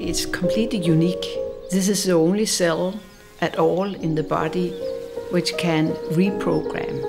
it's completely unique. This is the only cell at all in the body which can reprogram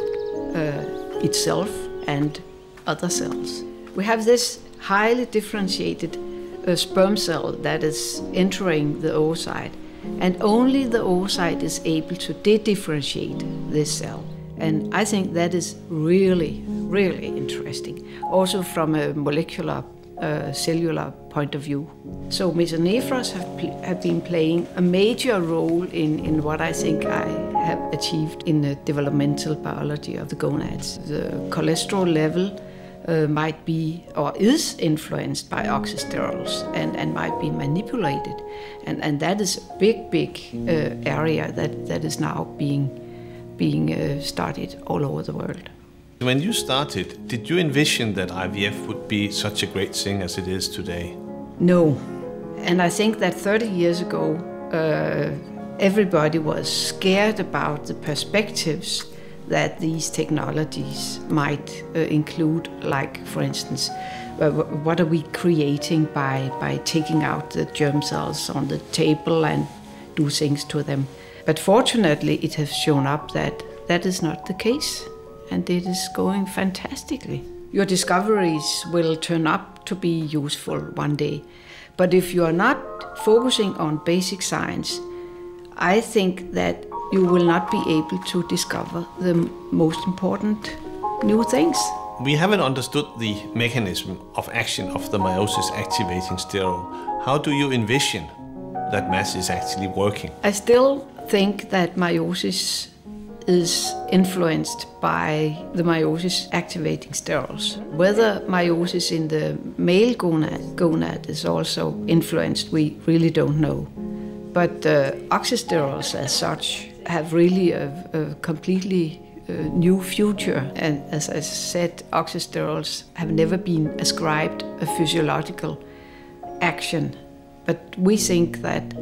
itself and other cells. We have this highly differentiated sperm cell that is entering the oocyte, and only the oocyte is able to de-differentiate this cell. And I think that is really, really interesting, also from a molecular, cellular point of view. So mesonephros have been playing a major role in what I think I have achieved in the developmental biology of the gonads. The cholesterol level might be or is influenced by oxysterols and might be manipulated. And that is a big area that is now being studied all over the world. When you started, did you envision that IVF would be such a great thing as it is today? No. And I think that 30 years ago, everybody was scared about the perspectives that these technologies might include, like, for instance, what are we creating by taking out the germ cells on the table and do things to them. But fortunately, it has shown up that that is not the case, and it is going fantastically. Your discoveries will turn up to be useful one day, but if you are not focusing on basic science, I think that you will not be able to discover the most important new things. We haven't understood the mechanism of action of the meiosis activating sterol. How do you envision that MASH is actually working? I still think that meiosis is influenced by the meiosis activating sterols. Whether meiosis in the male gonad is also influenced, we really don't know. But oxysterols as such have really a completely new future. And as I said, oxysterols have never been ascribed a physiological action. But we think that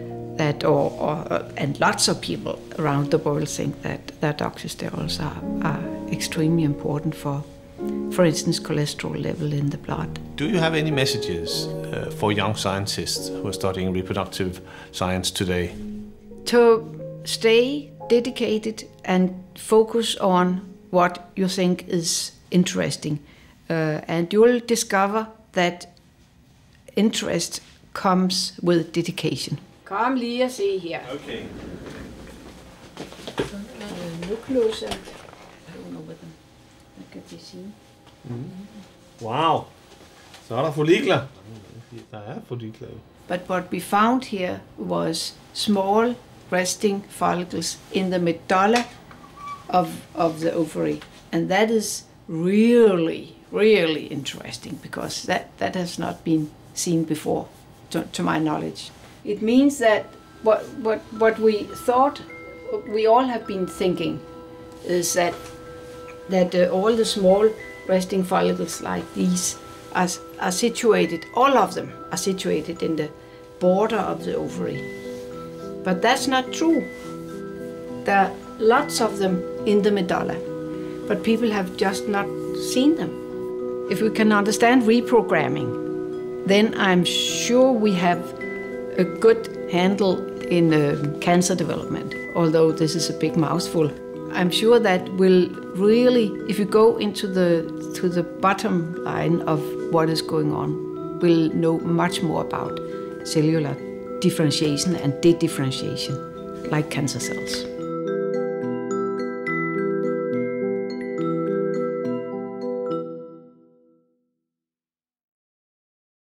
and lots of people around the world think that oxysterols are extremely important for instance, cholesterol level in the blood. Do you have any messages for young scientists who are studying reproductive science today? To stay dedicated and focus on what you think is interesting. And you'll discover that interest comes with dedication. Kom lige og se her. Okay. Nucleus and I don't know whether it can be seen. Wow. Så er der follikler. Der er follikler. But what we found here was small resting follicles in the medulla of the ovary. And that is really, really interesting because that has not been seen before, to my knowledge. It means that what we thought, we all have been thinking, is that all the small resting follicles like these are situated, all of them are situated in the border of the ovary. But that's not true. There are lots of them in the medulla, but people have just not seen them. If we can understand reprogramming, then I'm sure we have a good handle in cancer development, although this is a big mouthful. I'm sure that will really, if you go to the bottom line of what is going on, we'll know much more about cellular differentiation and de-differentiation, like cancer cells.